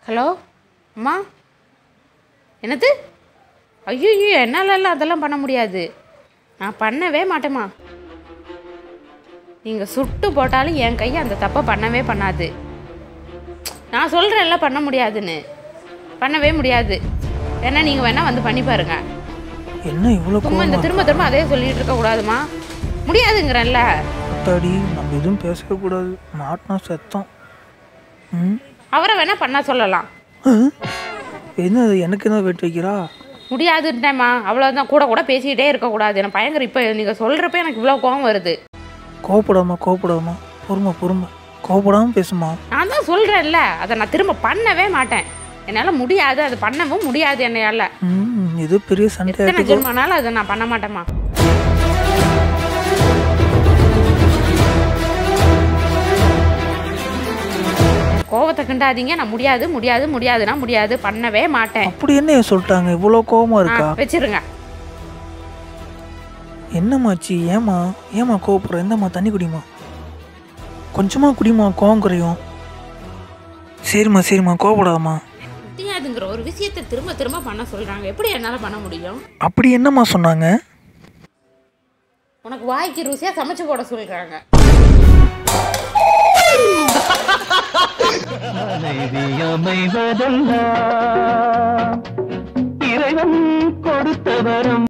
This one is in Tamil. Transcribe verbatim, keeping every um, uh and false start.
ஹலோ அம்மா, என்னது? ஐயோ, என்னாலலாம் அதெல்லாம் பண்ண முடியாது. நான் பண்ணவே மாட்டேம்மா. நீங்கள் சுட்டு போட்டாலும் என் கையை அந்த தப்பை பண்ணவே பண்ணாது. நான் சொல்கிறேன்ல பண்ண முடியாதுன்னு. பண்ணவே முடியாது. ஏன்னா நீங்கள் வேணால் வந்து பண்ணி பாருங்க. என்ன இவ்வளோ சும்மா இந்த திரும்ப திரும்ப அதே சொல்லிட்டு இருக்கக்கூடாதுமா. முடியாதுங்கிறேன்ல. அத்தாடி, நம்ம எதுவும் பேசக்கூடாது. மாட்டினா சத்தம். ம் அவரை வேணால் பண்ண சொல்லலாம். என்ன எனக்கு என்ன வெட்டு வைக்கிறா? முடியாதுன்ட்டேம்மா, அவ்வளோதான். கூட கூட பேசிக்கிட்டே இருக்கக்கூடாது. எனக்கு பயங்கர இப்போ நீங்கள் சொல்கிறப்ப எனக்கு இவ்வளோ கோவம் வருது. கோவப்படாமா கோவப்படாமா பொறுமை பொறுமை கோவப்படாமல் பேசுமா. நான் தான் சொல்கிறேன்ல, அதை நான் திரும்ப பண்ணவே மாட்டேன். என்னால் முடியாது, அது பண்ணவும் முடியாது என்னையால். ம் இது பெரிய சண்டை. எத்தனை ஜென்மனாலும் அதை நான் பண்ண மாட்டேம்மா. கோவத்தை கிண்டாதீங்க. நான் முடியாது முடியாது முடியாதுன்னா முடியாது, பண்ணவே மாட்டேன். அப்படி என்ன சொல்லிட்டாங்க? இவ்வளோ கோவமா இருக்கா? வச்சிருங்க. என்னம்மாச்சு? ஏமா ஏமா கோவப்படுற? என்னம்மா, தண்ணி குடிமா, கொஞ்சமா குடிமா, கோவம் குறையும். சரிம்மா சரிம்மா கோவப்படாதம்மா. முடியாதுங்கிற ஒரு விஷயத்தை திரும்ப திரும்ப பண்ண சொல்றாங்க. எப்படி என்னால் பண்ண முடியும்? அப்படி என்னம்மா சொன்னாங்க? உனக்கு வாய்க்கு ருசியா சமைச்சு போட சொல்றாங்க. இறைவன் கொடுத்த வரம்.